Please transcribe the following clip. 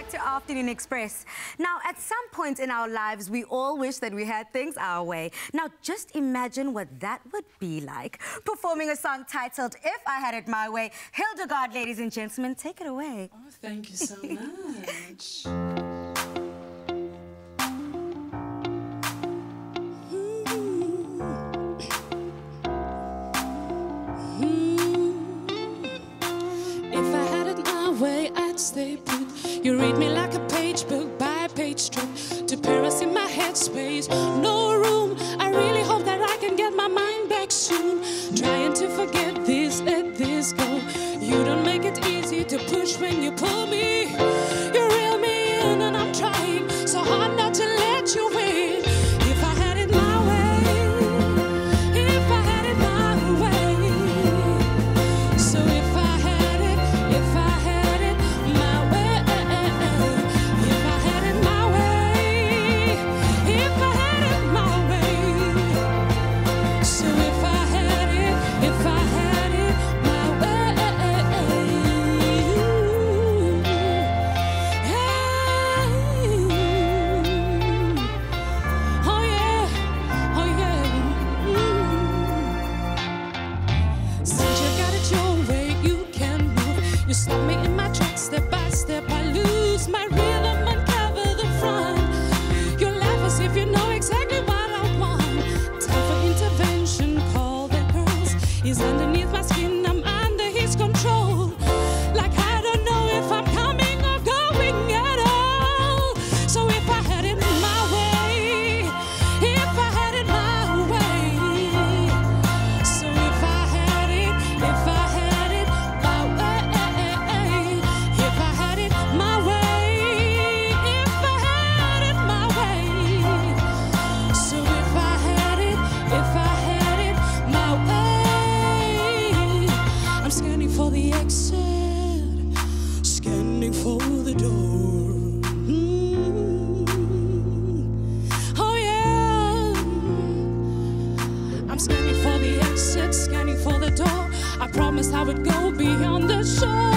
back to Afternoon Express. Now, at some point in our lives, we all wish that we had things our way. Now, just imagine what that would be like. Performing a song titled If I Had It My Way, Hildegardt, ladies and gentlemen, take it away. Oh, thank you so much. If I had it my way, I'd stay put. You read me like a page book by page strip. To Paris in my headspace, no room. I really hope that I can get my mind back soon. Trying to forget this, let this go. You don't make it easy to push when you pull me. You reel me in and I'm trying so hard not to let you win. If I had it my way, if I had it my way. So if I had it my way, if I had it my way, if I had it my way. So if I had it my way, oh yeah, oh yeah. Since you got it your way, you can move. You stop me in my tracks step by step. I lose my rhythm and cover the front. You laugh as if you know exactly what I want. Time for intervention, call the girls. He's underneath my skin, I'm under his control. Like I don't know if I'm coming or going at all. So if I had it my way, if I had it my way. So if I had it my way, if I had it my way, if I had it my way. So if I had it my way. I'm scanning for the exit, scanning for the door. Oh yeah. I'm scanning for the exit, scanning for the door. I promised I would go beyond the shore.